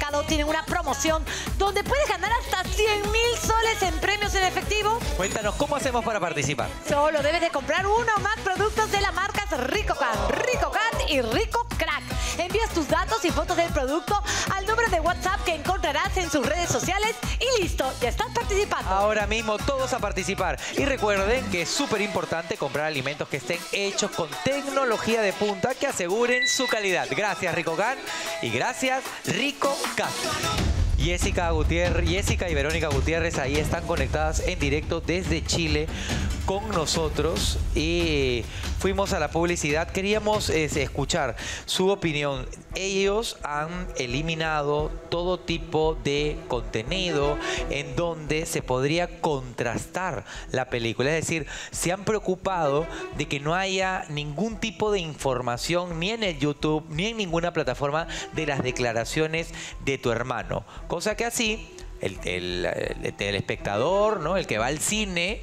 supermercado tienen una promoción donde puedes ganar hasta 100.000 soles en premios en efectivo. Cuéntanos, ¿cómo hacemos para participar? Solo debes de comprar uno o más productos de las marcas Rico Cat y Rico Crack. Envías tus datos y fotos del producto al número de WhatsApp que encontrarás en sus redes sociales y listo, ya estás participando. Ahora mismo todos a participar. Y recuerden que es súper importante comprar alimentos que estén hechos con tecnología de punta que aseguren su calidad. Gracias Rico Cat y gracias Rico Cat. Jessica y Verónica Gutiérrez ahí están conectadas en directo desde Chile con nosotros y fuimos a la publicidad. Queríamos escuchar su opinión. Ellos han eliminado todo tipo de contenido en donde se podría contrastar la película. Es decir, se han preocupado de que no haya ningún tipo de información ni en el YouTube ni en ninguna plataforma de las declaraciones de tu hermano. Cosa que así el espectador, ¿no? El que va al cine,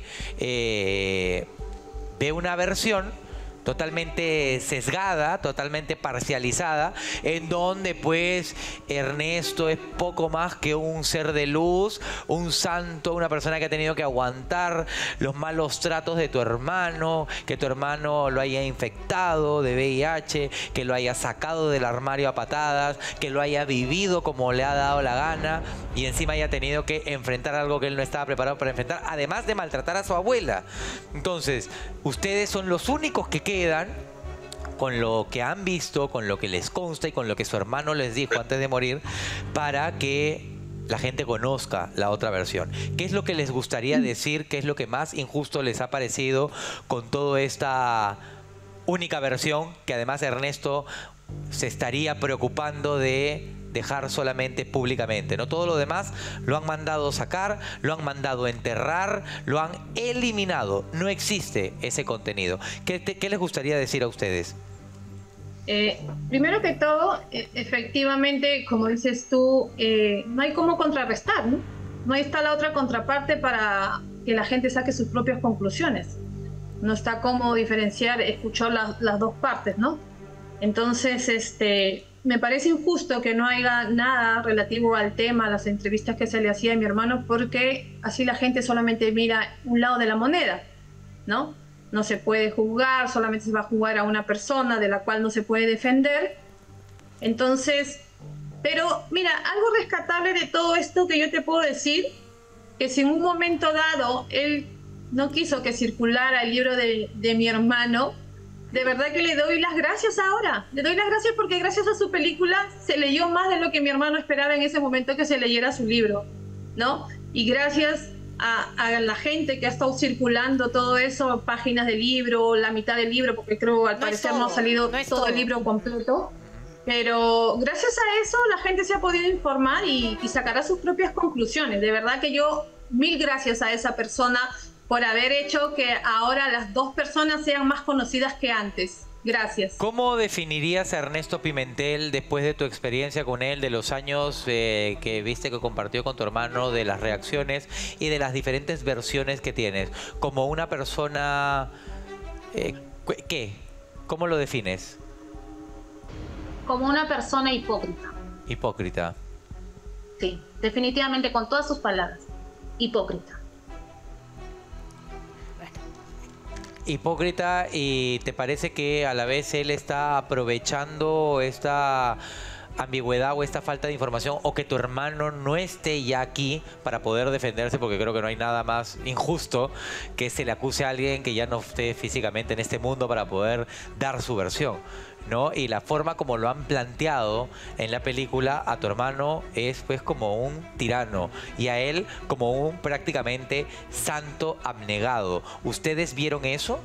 ve una versión totalmente sesgada, totalmente parcializada, en donde pues Ernesto es poco más que un ser de luz, un santo, una persona que ha tenido que aguantar los malos tratos de tu hermano, que tu hermano lo haya infectado de VIH, que lo haya sacado del armario a patadas, que lo haya vivido como le ha dado la gana y encima haya tenido que enfrentar algo que él no estaba preparado para enfrentar, además de maltratar a su abuela. Entonces, ustedes son los únicos que quedan con lo que han visto, con lo que les consta y con lo que su hermano les dijo antes de morir, para que la gente conozca la otra versión. ¿Qué es lo que les gustaría decir? ¿Qué es lo que más injusto les ha parecido con toda esta única versión que además Ernesto se estaría preocupando de dejar solamente públicamente, ¿no? Todo lo demás lo han mandado sacar, lo han mandado enterrar, lo han eliminado. No existe ese contenido. ¿Qué les gustaría decir a ustedes? Primero que todo, efectivamente, como dices tú, no hay cómo contrarrestar, ¿no? No está la otra contraparte para que la gente saque sus propias conclusiones. No está cómo diferenciar, escuchar las dos partes, ¿no? Entonces, me parece injusto que no haya nada relativo al tema, a las entrevistas que se le hacía a mi hermano, porque así la gente solamente mira un lado de la moneda, ¿no? No se puede juzgar, solamente se va a juzgar a una persona de la cual no se puede defender. Entonces, pero mira, algo rescatable de todo esto que yo te puedo decir, que si en un momento dado él no quiso que circulara el libro de mi hermano, de verdad que le doy las gracias ahora. Le doy las gracias porque gracias a su película se leyó más de lo que mi hermano esperaba en ese momento que se leyera su libro, ¿no? Y gracias a la gente que ha estado circulando todo eso, páginas del libro, la mitad del libro, porque creo al parecer no ha salido todo el libro completo. Pero gracias a eso la gente se ha podido informar y sacará sus propias conclusiones. De verdad que yo, mil gracias a esa persona por haber hecho que ahora las dos personas sean más conocidas que antes. Gracias. ¿Cómo definirías a Ernesto Pimentel después de tu experiencia con él, de los años que viste que compartió con tu hermano, de las reacciones y de las diferentes versiones que tienes? Como una persona... ¿qué? ¿Cómo lo defines? Como una persona hipócrita. Hipócrita. Sí, definitivamente, con todas sus palabras. Hipócrita. Hipócrita, ¿y te parece que a la vez él está aprovechando esta ambigüedad o esta falta de información, o que tu hermano no esté ya aquí para poder defenderse? Porque creo que no hay nada más injusto que se le acuse a alguien que ya no esté físicamente en este mundo para poder dar su versión, ¿no? Y la forma como lo han planteado en la película a tu hermano es pues como un tirano y a él como un prácticamente santo abnegado. ¿Ustedes vieron eso?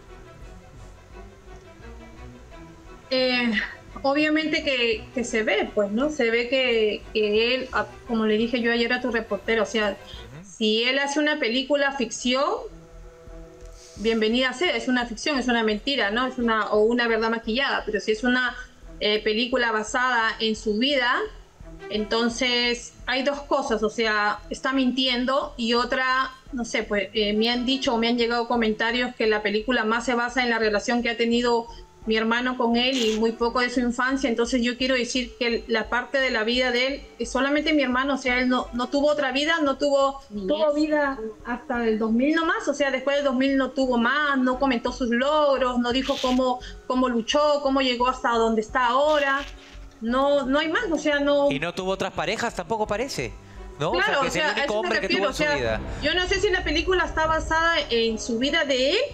Obviamente que se ve, pues, ¿no? Se ve que él, como le dije yo ayer a tu reportero, o sea, si él hace una película ficción, bienvenida sea, es una ficción, es una mentira, ¿no? Es una verdad maquillada, pero si es una película basada en su vida, entonces hay dos cosas, o sea, está mintiendo, y otra, no sé, pues me han dicho o me han llegado comentarios que la película más se basa en la relación que ha tenido mi hermano con él y muy poco de su infancia, entonces yo quiero decir que la parte de la vida de él es solamente mi hermano, o sea, él no tuvo otra vida, tuvo vida hasta el 2000 nomás, o sea, después del 2000 no tuvo más, no comentó sus logros, no dijo cómo luchó, cómo llegó hasta donde está ahora, no hay más, o sea, no... Y no tuvo otras parejas, tampoco parece. ¿No? Claro, o sea, que es el único hombre que tuvo en su vida. Yo no sé si la película está basada en su vida de él,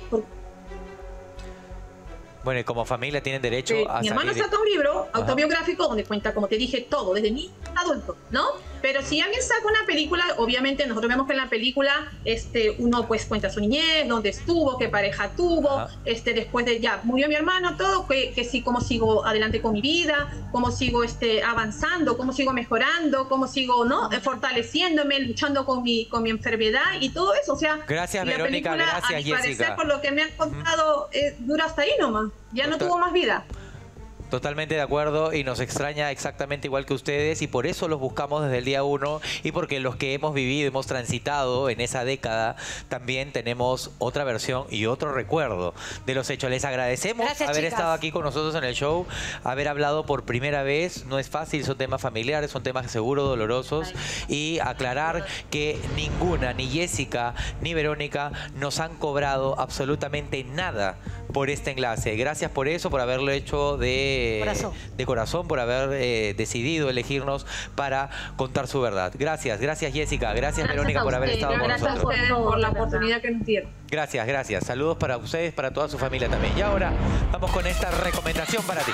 bueno, y como familia tienen derecho a mi hermano saca un libro autobiográfico donde cuenta, como te dije, todo, desde niño hasta adulto, ¿no? Pero si alguien saca una película, obviamente nosotros vemos que en la película uno pues cuenta su niñez, dónde estuvo, qué pareja tuvo, después de ya murió mi hermano, todo, que sí, cómo sigo adelante con mi vida, cómo sigo avanzando, cómo sigo mejorando, cómo sigo fortaleciéndome, luchando con mi enfermedad y todo eso, o sea, gracias Verónica, película, gracias a mi Jessica. parecer, por lo que me han contado, dura hasta ahí nomás, ya no tuvo más vida. Totalmente de acuerdo y nos extraña exactamente igual que ustedes y por eso los buscamos desde el día 1 y porque los que hemos vivido, hemos transitado en esa década, también tenemos otra versión y otro recuerdo de los hechos. Les agradecemos haber estado aquí con nosotros en el show, haber hablado por primera vez. No es fácil, son temas familiares, son temas seguro dolorosos y aclarar que ninguna, ni Jessica ni Verónica nos han cobrado absolutamente nada por este enlace. Gracias por eso, por haberlo hecho de corazón, por haber decidido elegirnos para contar su verdad. Gracias Jessica, gracias Verónica por haber estado con nosotros. Gracias por la oportunidad que nos dieron. Gracias. Saludos para ustedes, para toda su familia también. Y ahora vamos con esta recomendación para ti.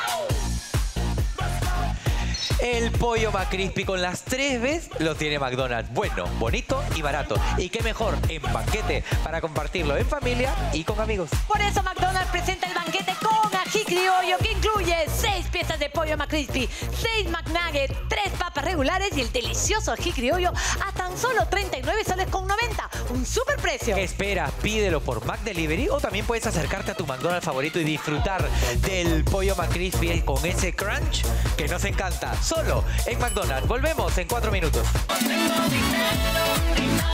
El pollo McCrispy con las 3 Bs lo tiene McDonald's. Bueno, bonito y barato. Y qué mejor, en banquete, para compartirlo en familia y con amigos. Por eso McDonald's presenta el banquete con ají criollo, que incluye 6 piezas de pollo McCrispy, 6 McNuggets, 3 papas regulares y el delicioso ají criollo a tan solo 39 soles con 90. Un super precio. ¿Qué esperas? Pídelo por McDelivery o también puedes acercarte a tu McDonald's favorito y disfrutar del pollo McCrispy con ese crunch que nos encanta. Solo en McDonald's. Volvemos en 4 minutos.